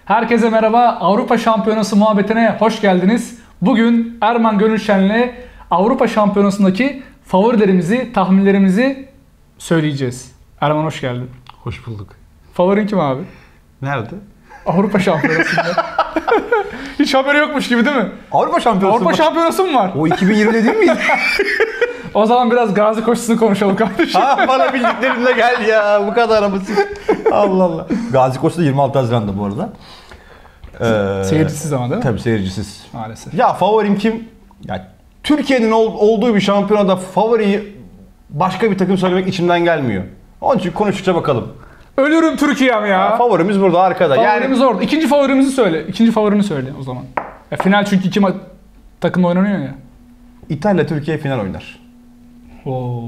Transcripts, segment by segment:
Herkese merhaba. Avrupa Şampiyonası muhabbetine hoş geldiniz. Bugün Erman Gönülşen'le Avrupa Şampiyonası'ndaki favorilerimizi, tahminlerimizi söyleyeceğiz. Erman hoş geldin. Hoş bulduk. Favorin kim abi? Nerede? Avrupa Şampiyonası'nda. Hiç haberi yokmuş gibi değil mi? Avrupa Şampiyonası Avrupa Şampiyonası mı var? O 2020'de değil miydi? O zaman biraz Gazi koşusunu konuşalım kardeşim. Bana bildiklerimle gel ya. Bu kadar basit. Allah Allah. Gazi Koçu da 26 Haziran'da bu arada. Seyircisiz ama değil mi? Tabii seyircisiz. Maalesef. Ya favorim kim? Ya Türkiye'nin olduğu bir şampiyonada favoriyi başka bir takım söylemek içimden gelmiyor. Onun için konuştukça bakalım. Ölürüm Türkiye'm ya. Favorimiz burada arkada. Favorimiz orada. İkinci favorimizi söyle. İkinci favorini söyle o zaman. Final çünkü iki takımla oynanıyor ya. İtalya Türkiye final oynar. Oo.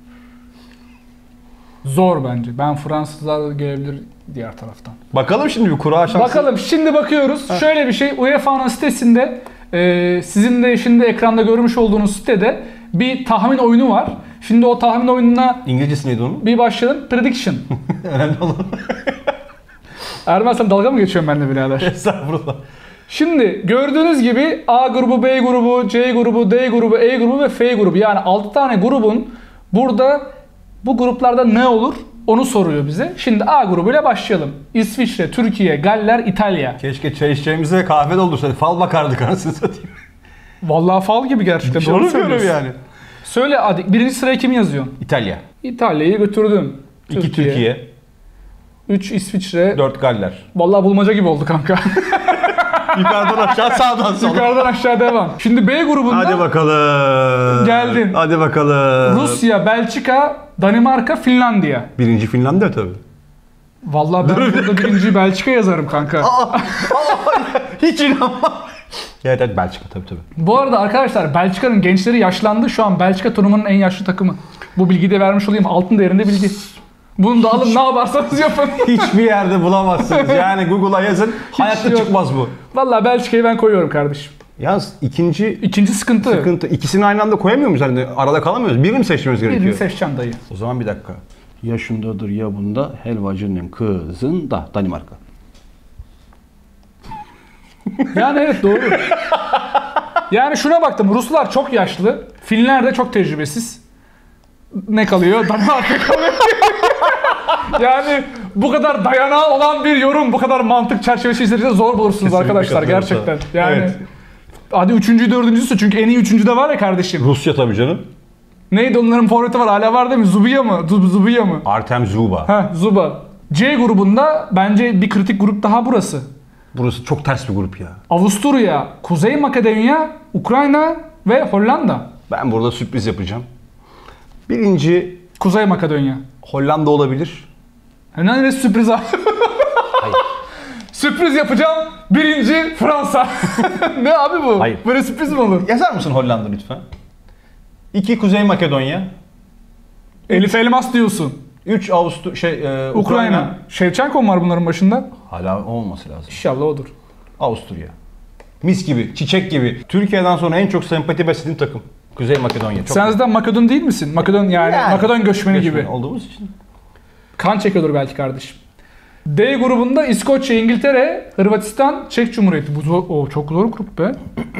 Zor bence. Ben Fransızlar da gelebilir diğer taraftan. Bakalım şimdi bir kura şansı. Bakalım şimdi bakıyoruz. Şöyle bir şey. UEFA'nın sitesinde sizin de şimdi ekranda görmüş olduğunuz sitede bir tahmin oyunu var. Şimdi o tahmin oyununa İngilizcesi neydi onun? bir başlayalım. Prediction. Önemli olan. Erman sen dalga mı geçiyorsun benimle birader? Estağfurullah. Şimdi gördüğünüz gibi A grubu, B grubu, C grubu, D grubu, E grubu ve F grubu. Yani 6 tane grubun burada bu gruplarda ne olur onu soruyor bize. Şimdi A grubuyla başlayalım. İsviçre, Türkiye, Galler, İtalya. Keşke çay içeceğimize kahve doldursaydı. Fal bakardık anasını satayım. Vallahi fal gibi gerçekten. Doğru söylüyorsun. yani. Söyle hadi birinci sıraya kimi yazıyorsun? İtalya. İtalya'yı götürdüm. 2 Türkiye. 3 İsviçre. 4 Galler. Vallahi bulmaca gibi oldu kanka. Yukarıdan aşağı sağdan sola. Yukarıdan aşağı devam. Şimdi B grubunda Hadi bakalım. Geldin. Hadi bakalım. Rusya, Belçika, Danimarka, Finlandiya. Birinci Finlandiya tabii. Vallahi ben burada birinci Belçika yazarım kanka. Hiç inanmam. Evet Belçika tabii. Bu arada arkadaşlar Belçika'nın gençleri yaşlandı. Şu an Belçika turnuvanın en yaşlı takımı. Bu bilgiyi de vermiş olayım. Altın değerinde bilgi. Bunu da alın ne yaparsanız yapın. Hiçbir yerde bulamazsınız. Yani Google'a yazın. Hayatta yok. çıkmaz bu. Vallahi Belçika'yı ben koyuyorum kardeşim. Yalnız İkinci sıkıntı. İkisini aynı anda koyamıyor muyuz? Hani arada kalamıyoruz. Birini mi seçmemiz gerekiyor? Birini seçeceğim dayı. O zaman bir dakika. Ya şundadır ya bunda. Helvacının kızında Danimarka. Yani evet doğru. Yani şuna baktım. Ruslar çok yaşlı. Finler de çok tecrübesiz. Ne kalıyor? Danimarka kalıyor. Yani bu kadar dayanağı olan bir yorum, bu kadar mantık çerçevesi içerisinde zor bulursunuz Kesinlikle arkadaşlar gerçekten. Yani evet. hadi üçüncü, dördüncüsü çünkü en iyi üçüncü de var ya kardeşim. Rusya tabii canım. Neydi onların favoriti var hala var değil mi? Zubiya mı? Zubiya mı? Artem Zuba. Ha Zuba. C grubunda bence bir kritik grup daha burası. Burası çok ters bir grup ya. Avusturya, Kuzey Makedonya, Ukrayna ve Hollanda. Ben burada sürpriz yapacağım. Birinci Kuzey Makedonya. Hollanda olabilir. Neresi sürpriz abi? Hayır. Sürpriz yapacağım. Birinci Fransa. Ne abi bu? Hayır. Böyle sürpriz mi olur? Yazar mısın Hollanda lütfen? 2 Kuzey Makedonya. Elif Elmas diyorsun. 3 Ukrayna. Şevçenko mu var bunların başında? Hala olması lazım. İnşallah odur. Avusturya. Mis gibi, çiçek gibi. Türkiye'den sonra en çok sempati beslediğim takım. Kuzey Makedonya. Çok Sen zaten Makedon değil misin? Makedon yani Makedon göçmeni gibi. olduğumuz için. Kan çekiyordur belki kardeşim. D grubunda İskoçya, İngiltere, Hırvatistan, Çek Cumhuriyeti. Bu çok zor grup be.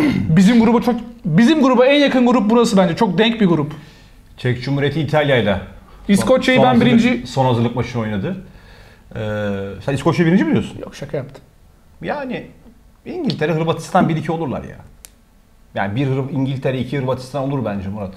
Bizim gruba en yakın grup burası bence. Çok denk bir grup. Çek Cumhuriyeti İtalya'yla. İskoçya'yı ben birinci... Son hazırlık maçını oynadı. Sen İskoçya'yı birinci mi diyorsun? Yok şaka yaptım. Yani İngiltere, Hırvatistan 1-2 olurlar ya. Yani bir İngiltere, 2 Hırvatistan olur bence Murat.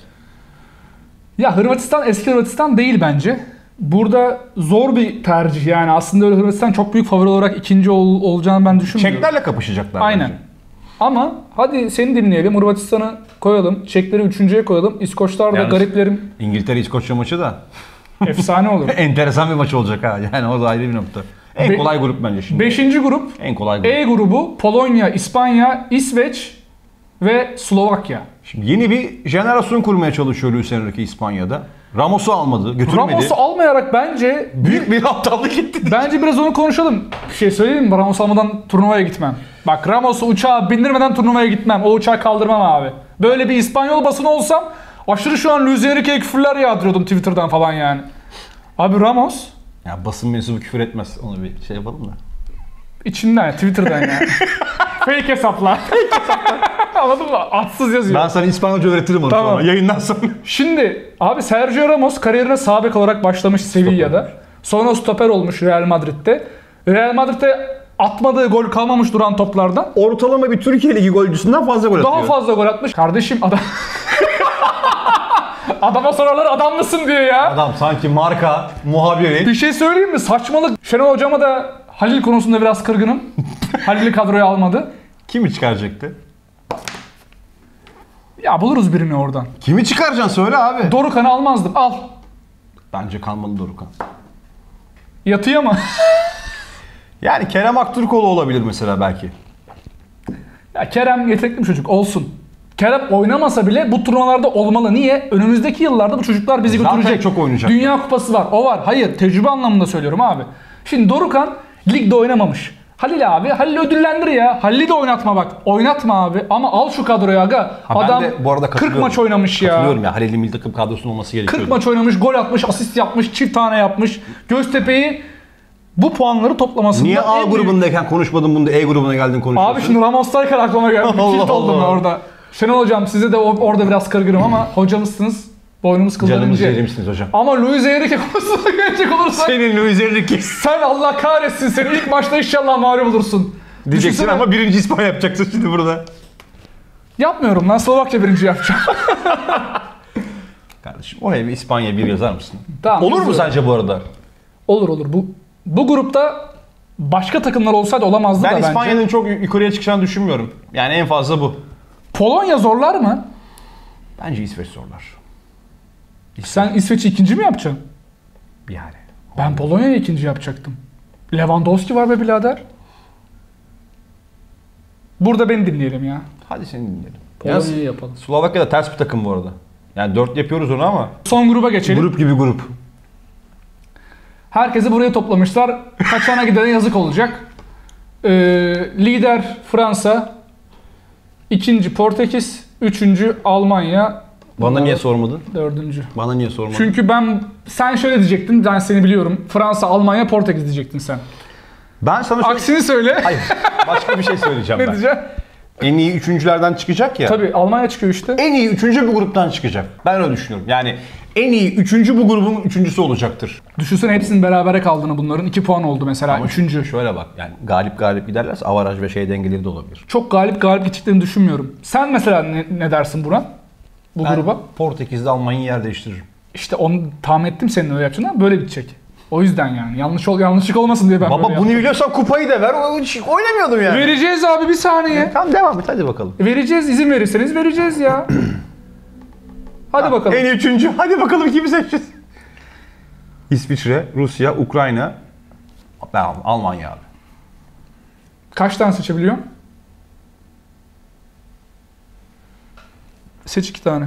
Ya Hırvatistan eski Hırvatistan değil bence. Burada zor bir tercih yani. Aslında öyle Hırvatistan çok büyük favori olarak ikinci olacağını ben düşünmüyorum. Çeklerle kapışacaklar Aynen. bence. Ama hadi seni dinleyelim. Hırvatistan'ı koyalım. Çekleri üçüncüye koyalım. İskoçlar da Yalnız gariplerim. İngiltere-İskoçya maçı da Efsane olur. enteresan bir maç olacak ha. Yani o da ayrı bir nokta. En kolay grup bence şimdi. Beşinci grup. En kolay grup. E grubu Polonya, İspanya, İsveç ve Slovakya. Şimdi yeni bir jenerasyon kurmaya çalışıyor Luis Enrique İspanya'da. Ramos'u almadı, götürmedi. Ramos'u almayarak bence büyük bir aptallık etti. Bence biraz onu konuşalım. Bir şey söyleyeyim mi? Ramos almadan turnuvaya gitmem. Bak Ramos'u uçağa bindirmeden turnuvaya gitmem. O uçağı kaldırmam abi. Böyle bir İspanyol basını olsam aşırı şu an Luis Enrique'ye küfürler yağdırıyordum Twitter'dan falan yani. Abi Ramos Ya basın mensubu küfür etmez. Onu bir şey yapalım da. İçinden, Twitter'dan yani. Fake hesaplar. Anladın mı? Atsız yazıyor. Ben sana İspanyolca öğretirim onu Tamam. sonra. Yayından sonra. Şimdi abi Sergio Ramos kariyerine sağ bek olarak başlamış Sevilla'da. Sonra stoper olmuş Real Madrid'de. Real Madrid'de atmadığı gol kalmamış duran toplardan. Ortalama bir Türkiye Ligi golcüsünden fazla gol atıyor. Daha fazla gol atmış. Kardeşim adam... Adama sorarlar adam mısın diyor ya. Adam sanki marka, muhabiri. Bir şey söyleyeyim mi? Saçmalık. Şenol Hocama da Halil konusunda biraz kırgınım. Halil'i kadroya almadı. Kimi çıkaracaktı? Ya buluruz birini oradan. Kimi çıkaracaksın söyle abi. Dorukhan'ı almazdım. Al. Bence kalmalı Dorukhan. Yatıya mı? Yani Kerem Aktürkoğlu olabilir mesela belki. Ya Kerem yetenekli bir çocuk. Olsun. Kerem oynamasa bile bu turnuvalarda olmalı. Niye? Önümüzdeki yıllarda bu çocuklar bizi Zaten götürecek. çok oynayacak. Dünya Kupası var. O var. Hayır. Tecrübe anlamında söylüyorum abi. Şimdi Dorukhan ligde oynamamış. Halil abi. Halil ödüllendir ya. Halil'i de oynatma bak. Oynatma abi. Ama al şu kadroyu aga. Ha, ben Adam de bu arada 40 maç oynamış ya. Katılıyorum ya. Halil'in milli takım kadrosunun olması gerekiyor. 40 maç oynamış. Gol atmış. Asist yapmış. Çift tane yapmış. Göztepe'yi bu puanları toplamasında... Niye A en büyük- grubundayken konuşmadın bunu da E grubuna geldin konuşuyorsun? Abi şimdi Ramos'tayken aklıma geldi. Bir Allah tilt oldum Allah. orada. Şenol hocam size de orada biraz kırgınım ama hocamızsınız. Boynumuz kıldan Canımız ince. yerimsiniz hocam. Ama Luis Enrique konusuna gelecek olursak Senin Luis Enrique sen Allah kahretsin seni ilk maçta inşallah mağlup olursun. diyeceksin Düşünsene. ama birinci İspanya yapacaksın şimdi burada. Yapmıyorum lan Slovakya birinci yapacağım. Kardeşim oraya bir İspanya bir yazar mısın? Tamam, Olur mu yazıyorum. sence bu arada? Olur. Bu grupta başka takımlar olsaydı olamazdı Ben da bence. İspanya'nın çok yukarıya çıkacağını düşünmüyorum. Yani en fazla bu. Polonya zorlar mı? Bence İsveç zorlar. Sen İsveç'i ikinci mi yapacaksın? Yani. Ben Polonya'yı ikinci yapacaktım. Lewandowski var be birader. Burada beni dinleyelim ya. Hadi seni dinleyelim. Polonya'yı yapalım. Slovakya da ters bir takım bu arada. Yani 4 yapıyoruz onu ama. Son gruba geçelim. Grup gibi grup. Herkesi buraya toplamışlar. Kaçana gidene yazık olacak. Lider Fransa, ikinci Portekiz, üçüncü Almanya. Bana niye sormadın? Dördüncü. Bana niye sormadın? Çünkü sen şöyle diyecektin, ben seni biliyorum. Fransa, Almanya, Portekiz diyecektin sen. Ben sana şöyle... Aksini söyle. Hayır. Başka bir şey söyleyeceğim Ne ben. diyeceksin? En iyi üçüncülerden çıkacak ya. Tabii Almanya çıkıyor işte. En iyi üçüncü bu gruptan çıkacak. Ben öyle düşünüyorum. Yani en iyi üçüncü bu grubun üçüncüsü olacaktır. Düşünsene hepsinin berabere kaldığını bunların. 2 puan oldu mesela. Üçüncü. Şöyle bak yani galip giderlerse avaraj ve şey dengeleri de olabilir. Çok galip gideceklerini düşünmüyorum. Sen mesela ne dersin buna? Bu Ben gruba? Portekiz'de Almanya'yı yer değiştiririm. İşte onu tahmin ettim senin öyle yapacağını. Böyle bitecek. O yüzden yani. Yanlışlık olmasın diye ben böyle Baba bunu yaptım. biliyorsan kupayı da ver. Oynamıyordum yani. Vereceğiz abi bir saniye. Tamam devam et hadi bakalım. Vereceğiz izin verirseniz vereceğiz ya. Hadi bakalım. En iyi üçüncü. Hadi bakalım kimi seçeceğiz. İsviçre, Rusya, Ukrayna. Ben Almanya abi. Kaç tane seçebiliyorsun? Seç 2 tane.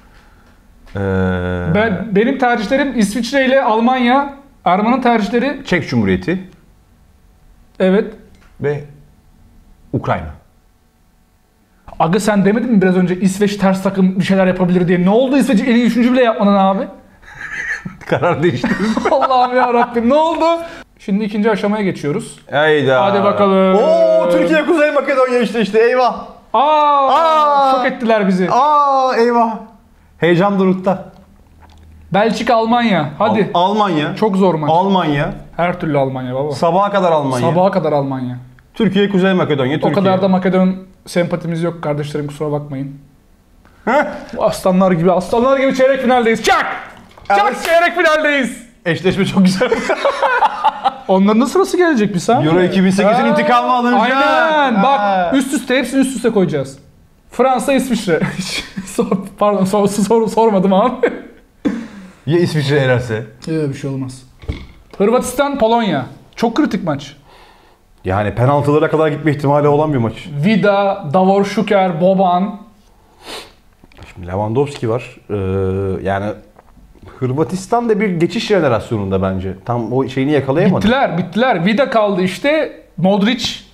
Benim tercihlerim İsviçre ile Almanya. Erman'ın tercihleri Çek Cumhuriyeti evet. ve Ukrayna. Aga sen demedin mi biraz önce İsveç ters takım bir şeyler yapabilir diye? Ne oldu İsveç'i en iyi üçüncü bile yapmadın abi? Karar değiştirdim. Allah'ım ya Rabbim ne oldu? Şimdi ikinci aşamaya geçiyoruz. Hayda. Hadi bakalım. Oo Türkiye Kuzey Makedonya işte eyvah. Aa! Şok ettiler bizi. Eyvah. Heyecan dorukta. Belçika, Almanya. Hadi. Almanya. Çok zor maç. Almanya. Her türlü Almanya baba. Sabaha kadar Almanya. Sabaha kadar Almanya. Türkiye Kuzey Makedonya. O Türkiye. kadar da Makedon sempatimiz yok kardeşlerim kusura bakmayın. Bu aslanlar gibi çeyrek finaldeyiz. Çak! Çak Evet. çeyrek finaldeyiz. Eşleşme çok güzel. Onların da sırası gelecek bir saniye. Euro 2008'in intikamı alınacak. Aynen. Ha. Bak hepsini üst üste koyacağız. Fransa, İsviçre. Pardon sormadım abi. Ya İsviçre elerse? Yok bir şey olmaz. Hırvatistan, Polonya. Çok kritik maç. Yani penaltılara kadar gitme ihtimali olan bir maç. Vida, Davor Şuker, Boban. Şimdi Lewandowski var. Yani Hırvatistan da bir geçiş jenerasyonunda bence. Tam o şeyini yakalayamadı. Bittiler. Vida kaldı işte. Modric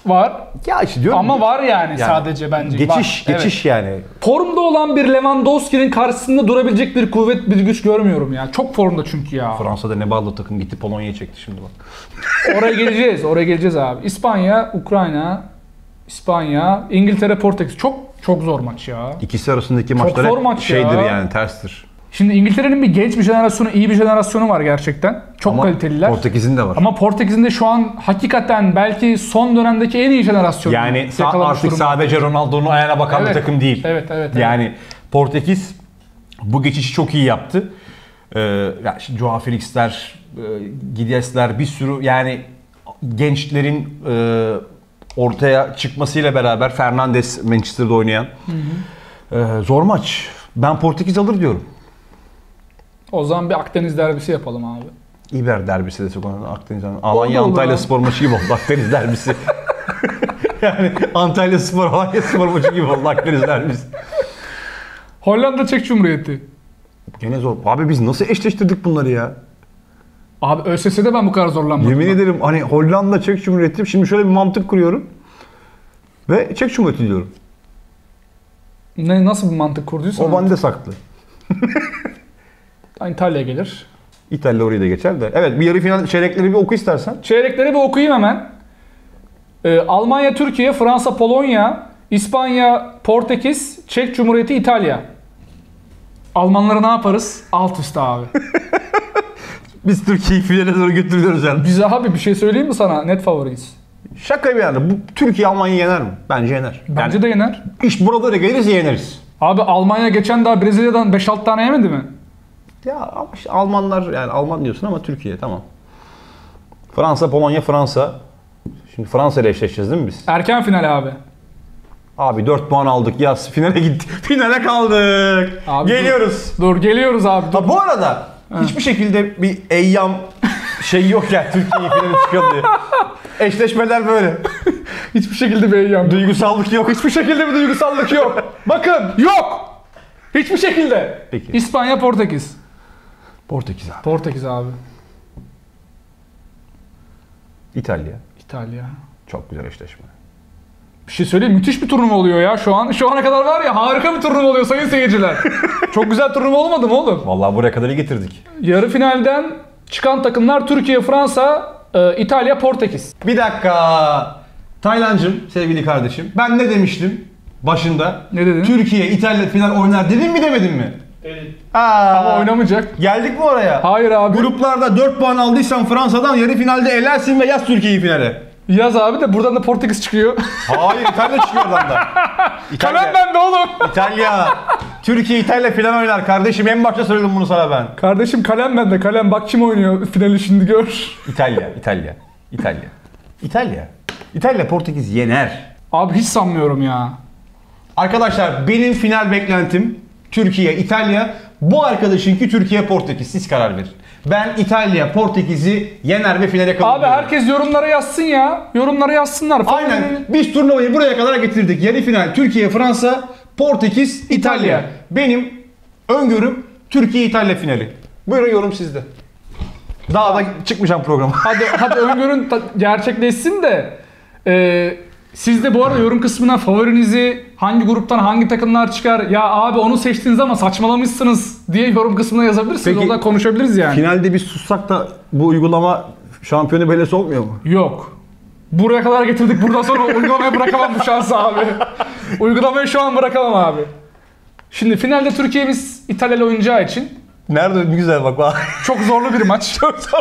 Var. Ya işte diyorum. Ama var yani sadece bence. Geçiş Evet. yani. Formda olan bir Lewandowski'nin karşısında durabilecek bir kuvvet, bir güç görmüyorum ya. Çok formda çünkü ya. Fransa'da ne ballı takım gitti Polonya'ya çekti şimdi bak. Oraya geleceğiz abi. İspanya, Ukrayna, İspanya, İngiltere, Portekiz. Çok zor maç ya. İkisi arasındaki maçlar zor hep maç şeydir ya. yani terstir. Şimdi İngiltere'nin bir genç bir jenerasyonu, iyi bir jenerasyonu var gerçekten. Çok Ama kaliteliler. Portekiz'in de var. Ama Portekiz'in de şu an hakikaten belki son dönemdeki en iyi jenerasyonu. Yani yakalamış artık durumda. sadece Ronaldo'nun ayağına bakan bir takım değil. Evet. Yani Portekiz bu geçişi çok iyi yaptı. Yani şimdi Joao Felix'ler, Gidies'ler bir sürü yani gençlerin ortaya çıkmasıyla beraber Fernandes Manchester'da oynayan zor maç. Ben Portekiz alır diyorum. O zaman bir Akdeniz derbisi yapalım abi. İber derbisi de çok önemli. Alanya Antalya Spor maçı gibi oldu Akdeniz derbisi. Yani Antalya Spor, Alanya Spor maçı gibi oldu Akdeniz derbisi. Hollanda Çek Cumhuriyeti. Gene zor. Abi biz nasıl eşleştirdik bunları ya? Abi ÖSS'de ben bu kadar zorlanmadım. Yemin ederim hani Hollanda Çek Cumhuriyeti. Şimdi şöyle bir mantık kuruyorum. Ve Çek Cumhuriyeti diyorum. Nasıl bir mantık kurduysan? O bende saklı. İtalya gelir. İtalya orayı da geçer de. Evet bir yarı final çeyrekleri bir oku istersen. Çeyrekleri bir okuyayım hemen. Almanya, Türkiye, Fransa, Polonya, İspanya, Portekiz, Çek Cumhuriyeti, İtalya. Almanları ne yaparız? Alt üst abi. Biz Türkiye'yi finale doğru götürüyoruz yani. Biz abi bir şey söyleyeyim mi sana? Net favoriyiz. Şaka bir yana. Bu Türkiye Almanya'yı yener mi? Bence yener. Bence de yener. İş buralara gelirse yeneriz. Abi Almanya geçen daha Brezilya'dan 5-6 tane yemedi mi? Ya ama işte Almanlar yani Alman diyorsun ama Türkiye tamam. Fransa, Polonya, Fransa. Şimdi Fransa ile eşleşeceğiz değil mi biz? Erken final abi. Abi 4 puan aldık. Ya finale gittik. Finale kaldık. Abi Geliyoruz. Dur geliyoruz abi. Dur. Ha bu arada hiçbir şekilde bir eyyam şey yok ya Türkiye'yi finale çıkalım diye. Eşleşmeler böyle. Hiçbir şekilde bir eyyam. Duygusallık yok. Hiçbir şekilde bir duygusallık yok. Bakın yok. Hiçbir şekilde. Peki. İspanya, Portekiz. Portekiz abi. Portekiz abi. İtalya. İtalya. Çok güzel eşleşme. Bir şey söyleyeyim, müthiş bir turnuva oluyor ya şu an. Şu ana kadar var ya, harika bir turnuva oluyor sayın seyirciler. Çok güzel turnuva olmadı mı oğlum? Vallahi buraya kadar iyi getirdik. Yarı finalden çıkan takımlar Türkiye, Fransa, İtalya, Portekiz. Bir dakika. Taylancım sevgili kardeşim. Ben ne demiştim başında? Ne dedin? Türkiye İtalya final oynar dedim mi demedim mi? Evet. Ama oynamayacak. Geldik mi oraya? Hayır abi. Gruplarda 4 puan aldıysan Fransa'dan yarı finalde elersin ve yaz Türkiye'yi finale. Yaz abi de buradan da Portekiz çıkıyor. Hayır İtalya çıkıyor oradan da. Kalem bende oğlum. İtalya. Türkiye İtalya final oynar kardeşim. En başta söyledim bunu sana ben. Kardeşim kalem bende. Kalem bak kim oynuyor finali şimdi gör. İtalya. İtalya Portekiz yener. Abi hiç sanmıyorum ya. Arkadaşlar benim final beklentim Türkiye, İtalya. Bu arkadaşınki Türkiye, Portekiz. Siz karar verin. Ben İtalya, Portekiz'i yener ve finale kalır. Abi herkes yorumlara yazsın ya. Yorumlara yazsınlar. Aynen. Biz turnuvayı buraya kadar getirdik. Yarı final Türkiye, Fransa, Portekiz, İtalya. Benim öngörüm Türkiye, İtalya finali. Buyurun yorum sizde. Daha da çıkmayacağım programa. Hadi öngörün gerçekleşsin de. Siz de bu arada yorum kısmına favorinizi, hangi gruptan hangi takımlar çıkar, ya abi onu seçtiniz ama saçmalamışsınız diye yorum kısmına yazabilirsiniz. Peki, orada konuşabiliriz yani. Finalde biz sussak da bu uygulama şampiyonu belirsi olmuyor mu? Yok. Buraya kadar getirdik. Buradan sonra uygulamayı bırakamam bu şansı abi. Uygulamayı şu an bırakamam abi. Şimdi finalde Türkiye'miz İtalya ile oynayacağı için Nerede? Ne güzel bak. çok zorlu bir maç.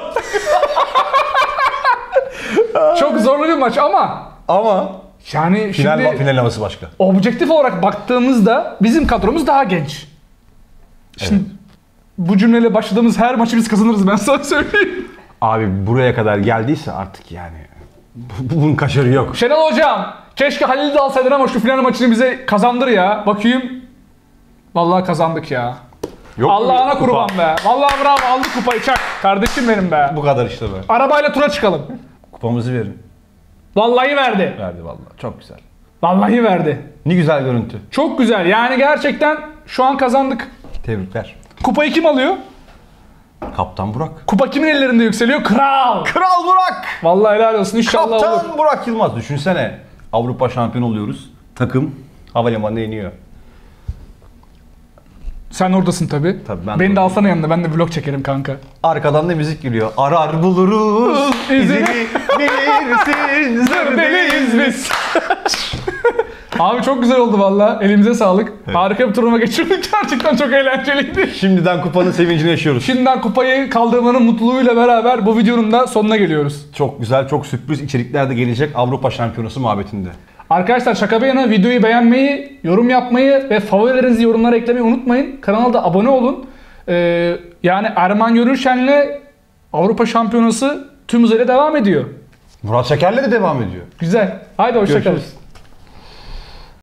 Çok zorlu bir maç Ama yani şimdi final havası başka. objektif olarak baktığımızda bizim kadromuz daha genç. Şimdi bu cümleyle başladığımız her maçı biz kazanırız, ben sana söyleyeyim. Abi buraya kadar geldiyse artık yani bunun kaşarı yok. Şenol hocam, keşke Halil'i de alsaydın ama şu final maçını bize kazandır ya. Bakayım. Vallahi kazandık ya. Yok Allah'ına kupa. kurban be. Vallahi bravo, aldık kupayı, çak. Kardeşim benim be. Bu kadar işte be. Arabayla tura çıkalım. Kupamızı verin. Vallahi verdi. Verdi vallahi. Çok güzel. Vallahi verdi. Ne güzel görüntü. Çok güzel. Yani gerçekten şu an kazandık. Tebrikler. Kupayı kim alıyor? Kaptan Burak. Kupa kimin ellerinde yükseliyor? Kral. Kral Burak. Vallahi helal olsun. İnşallah olur. Kaptan Burak Yılmaz. Düşünsene. Avrupa şampiyonu oluyoruz. Takım havalimanına iniyor. Sen oradasın tabii. Tabii, ben Beni de oradayım. alsana yanında. Ben de vlog çekerim kanka. Arkadan da müzik geliyor. Arar buluruz. İzini bilirsin. Zırdeliyiz biz. Abi çok güzel oldu valla. Elimize sağlık. Harika bir turnuva geçirdik. Gerçekten çok eğlenceliydi. Şimdiden kupanın sevincini yaşıyoruz. Şimdiden kupayı kaldırmanın mutluluğuyla beraber bu videonun da sonuna geliyoruz. Çok güzel, çok sürpriz içerikler de gelecek Avrupa Şampiyonası muhabbetinde. Arkadaşlar şaka bir yana videoyu beğenmeyi, yorum yapmayı ve favorilerinizi yorumlara eklemeyi unutmayın. Kanala da abone olun. Yani Erman Görüşen'le Avrupa Şampiyonası tüm hızıyla devam ediyor. Murat Şeker'le de devam ediyor. Güzel. Haydi hoşçakalın. Görüşürüz.